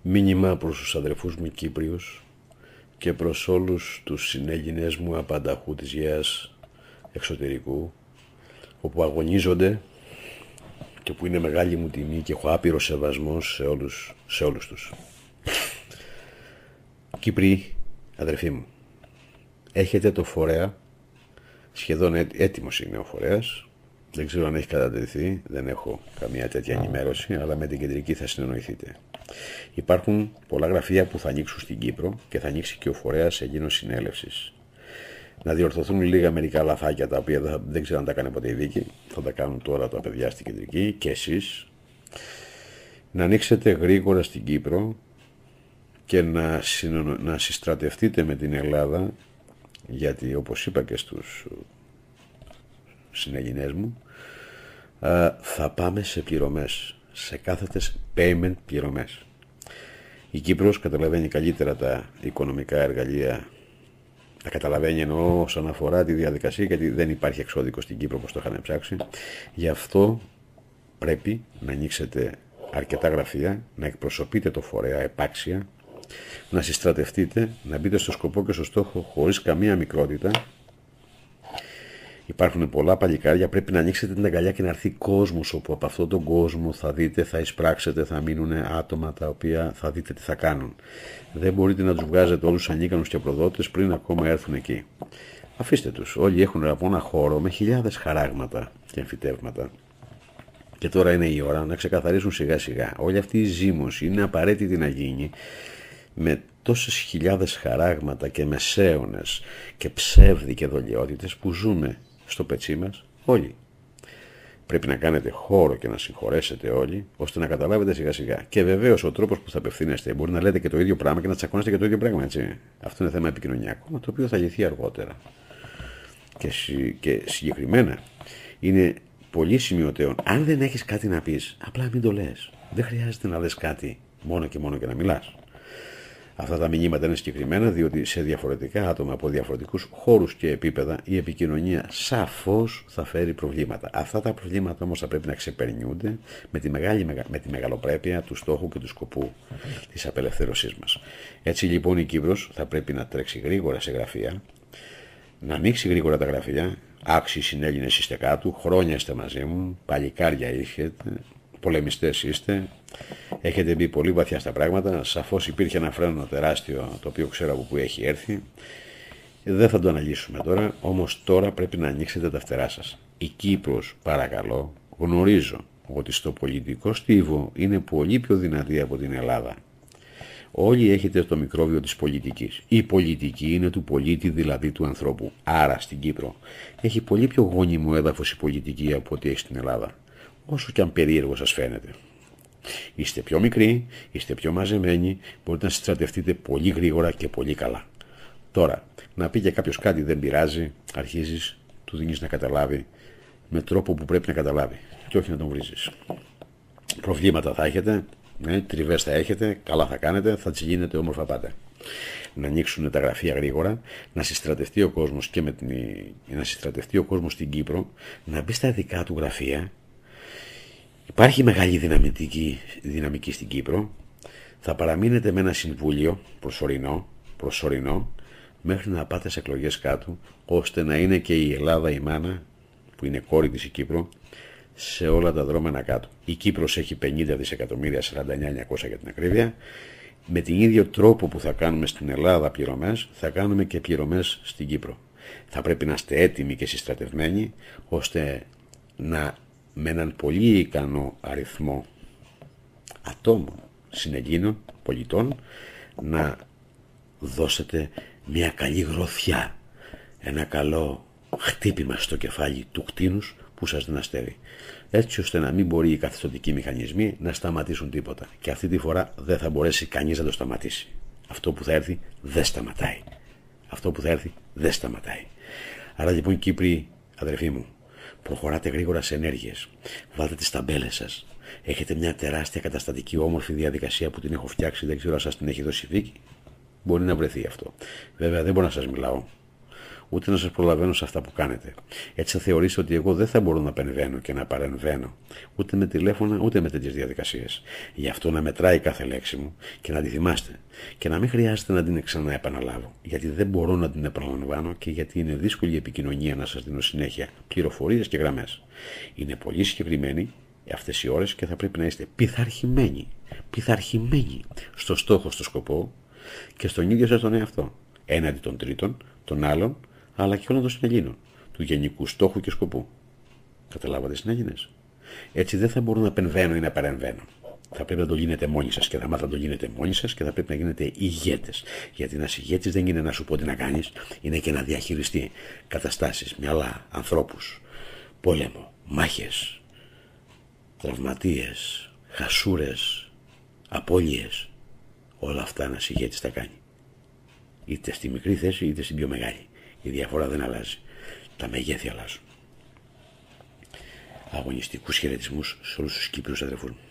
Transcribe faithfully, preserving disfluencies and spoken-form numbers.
Μήνυμα προς τους αδερφούς μου Κύπριους και προς όλους τους συνέγγινες μου απανταχού της Γείας εξωτερικού, όπου αγωνίζονται και που είναι μεγάλη μου τιμή και έχω άπειρο σεβασμό σε όλους, σε όλους τους. Κύπριοι, αδερφοί μου, έχετε το φορέα, σχεδόν έτοιμος είναι ο φορέας, δεν ξέρω αν έχει κατατεθεί, δεν έχω καμία τέτοια ενημέρωση, αλλά με την κεντρική θα συνεννοηθείτε. Υπάρχουν πολλά γραφεία που θα ανοίξουν στην Κύπρο και θα ανοίξει και ο φορέας εκείνος συνέλευσης. Να διορθωθούν λίγα μερικά λαθάκια τα οποία δεν, δεν ξέρω αν τα κάνει ποτέ η δίκη, θα τα κάνουν τώρα τα παιδιά στην κεντρική και εσείς. Να ανοίξετε γρήγορα στην Κύπρο και να, συνο... να συστρατευτείτε με την Ελλάδα, γιατί όπως είπα και στους συνεγγινές μου, θα πάμε σε πληρωμές, σε κάθετες payment πληρωμές. Η Κύπρος καταλαβαίνει καλύτερα τα οικονομικά εργαλεία, τα καταλαβαίνει εννοώ όσον αφορά τη διαδικασία, γιατί δεν υπάρχει εξώδικο στην Κύπρο όπως το είχαν ψάξει. Γι' αυτό πρέπει να ανοίξετε αρκετά γραφεία, να εκπροσωπείτε το φορέα επάξια, να συστρατευτείτε, να μπείτε στο σκοπό και στο στόχο χωρίς καμία μικρότητα. Υπάρχουν πολλά παλικάρια, πρέπει να ανοίξετε την αγκαλιά και να έρθει κόσμος, όπου από αυτόν τον κόσμο θα δείτε, θα εισπράξετε, θα μείνουν άτομα τα οποία θα δείτε τι θα κάνουν. Δεν μπορείτε να τους βγάζετε όλους ανίκανους και προδότες πριν ακόμα έρθουν εκεί. Αφήστε τους, όλοι έχουν από ένα χώρο με χιλιάδες χαράγματα και εμφυτεύματα. Και τώρα είναι η ώρα να ξεκαθαρίσουν σιγά σιγά. Όλη αυτή η ζήμωση είναι απαραίτητη να γίνει με τόσες χιλιάδες χαράγματα και μεσαίωνες και ψεύδι και δολιότητες που ζούμε στο πετσί μας όλοι. Πρέπει να κάνετε χώρο και να συγχωρέσετε όλοι, ώστε να καταλάβετε σιγά σιγά. Και βεβαίως ο τρόπος που θα απευθύνεστε, μπορεί να λέτε και το ίδιο πράγμα και να τσακώνεστε και το ίδιο πράγμα, έτσι. Αυτό είναι θέμα επικοινωνιακό, το οποίο θα λυθεί αργότερα. Και, συ, και συγκεκριμένα είναι πολύ σημειωτέων. Αν δεν έχεις κάτι να πεις, απλά μην το λες. Δεν χρειάζεται να λες κάτι μόνο και μόνο και να μιλάς. Αυτά τα μηνύματα είναι συγκεκριμένα, διότι σε διαφορετικά άτομα από διαφορετικούς χώρους και επίπεδα η επικοινωνία σαφώς θα φέρει προβλήματα. Αυτά τα προβλήματα όμως θα πρέπει να ξεπερνιούνται με τη, μεγάλη, με τη μεγαλοπρέπεια του στόχου και του σκοπού της απελευθέρωσής μας. Έτσι λοιπόν η Κύπρος θα πρέπει να τρέξει γρήγορα σε γραφεία, να ανοίξει γρήγορα τα γραφεία. Άξιοι συνέλληνες είστε κάτω, χρόνια είστε μαζί μου, παλικάρια είχετε, πολεμιστές είστε, έχετε μπει πολύ βαθιά στα πράγματα. Σαφώς υπήρχε ένα φρένο τεράστιο, το οποίο ξέρω από πού έχει έρθει. Δεν θα το αναλύσουμε τώρα, όμως τώρα πρέπει να ανοίξετε τα φτερά σας. Η Κύπρος, παρακαλώ, γνωρίζω ότι στο πολιτικό στίβο είναι πολύ πιο δυνατή από την Ελλάδα. Όλοι έχετε το μικρόβιο της πολιτικής. Η πολιτική είναι του πολίτη, δηλαδή του ανθρώπου. Άρα στην Κύπρο έχει πολύ πιο γόνιμο έδαφος η πολιτική από ό,τι έχει στην Ελλάδα. Όσο και αν περίεργο σας φαίνεται. Είστε πιο μικροί, είστε πιο μαζεμένοι, μπορείτε να συστρατευτείτε πολύ γρήγορα και πολύ καλά. Τώρα, να πει και κάποιος κάτι δεν πειράζει, αρχίζεις, του δίνεις να καταλάβει με τρόπο που πρέπει να καταλάβει και όχι να τον βρίζεις. Προβλήματα θα έχετε, ναι, τριβές θα έχετε, καλά θα κάνετε, θα τις γίνετε όμορφα πάντα. Να ανοίξουν τα γραφεία γρήγορα, να συστρατευτεί ο κόσμος και με την... να συστρατευτεί ο κόσμος στην Κύπρο, να μπει στα δικά του γραφεία. Υπάρχει μεγάλη δυναμική, δυναμική στην Κύπρο. Θα παραμείνετε με ένα συμβούλιο προσωρινό, προσωρινό μέχρι να πάτε σε εκλογές κάτω, ώστε να είναι και η Ελλάδα η μάνα, που είναι κόρη της η Κύπρο, σε όλα τα δρόμενα κάτω. Η Κύπρος έχει πενήντα δισεκατομμύρια, σαράντα εννιά χιλιάδες εννιακόσια για την ακρίβεια. Με την ίδιο τρόπο που θα κάνουμε στην Ελλάδα πληρωμές, θα κάνουμε και πληρωμές στην Κύπρο. Θα πρέπει να είστε έτοιμοι και συστρατευμένοι, ώστε να, με έναν πολύ ικανό αριθμό ατόμων, συνεγγύνων, πολιτών, να δώσετε μια καλή γροθιά, ένα καλό χτύπημα στο κεφάλι του κτήνους που σας δυναστεύει, έτσι ώστε να μην μπορεί οι καθεστωτικοί μηχανισμοί να σταματήσουν τίποτα. Και αυτή τη φορά δεν θα μπορέσει κανείς να το σταματήσει. Αυτό που θα έρθει δεν σταματάει. Αυτό που θα έρθει δεν σταματάει. Άρα λοιπόν, Κύπροι, αδερφοί μου, προχωράτε γρήγορα σε ενέργειες. Βάλτε τις ταμπέλες σας. Έχετε μια τεράστια καταστατική όμορφη διαδικασία που την έχω φτιάξει, δεν ξέρω αν σας την έχει δώσει η δίκη. Μπορεί να βρεθεί αυτό. Βέβαια δεν μπορώ να σας μιλάω ούτε να σας προλαβαίνω σε αυτά που κάνετε. Έτσι θα θεωρήσετε ότι εγώ δεν θα μπορώ να επεμβαίνω και να παρεμβαίνω, ούτε με τηλέφωνα, ούτε με τέτοιες διαδικασίες. Γι' αυτό να μετράει κάθε λέξη μου και να τη θυμάστε. Και να μην χρειάζεται να την ξαναεπαναλάβω, γιατί δεν μπορώ να την επαναλαμβάνω και γιατί είναι δύσκολη η επικοινωνία να σας δίνω συνέχεια πληροφορίες και γραμμές. Είναι πολύ συγκεκριμένοι αυτές οι ώρες και θα πρέπει να είστε πειθαρχημένοι, πειθαρχημένοι στο στόχο, στο σκοπό και στον ίδιο σας τον εαυτό, έναντι των τρίτων, των άλλων, αλλά και όλων των συνελλήνων, του γενικού στόχου και σκοπού. Καταλάβατε, συνέλληνες? Έτσι δεν θα μπορώ να επεμβαίνω ή να παρεμβαίνω. Θα πρέπει να το γίνετε μόνοι σας και θα μάθετε να το γίνετε μόνοι σας και θα πρέπει να γίνετε ηγέτες. Γιατί ένας ηγέτης δεν είναι να σου πω τι να κάνεις, είναι και να διαχειριστεί καταστάσεις, μυαλά, ανθρώπους, πόλεμο, μάχες, τραυματίες, χασούρες, απώλειες. Όλα αυτά ένας ηγέτης τα κάνει. Είτε στη μικρή θέση είτε στην πιο μεγάλη. Η διαφορά δεν αλλάζει. Τα μεγέθη αλλάζουν. Αγωνιστικούς χαιρετισμούς σε όλους τους Κύπριους αδερφούς μου.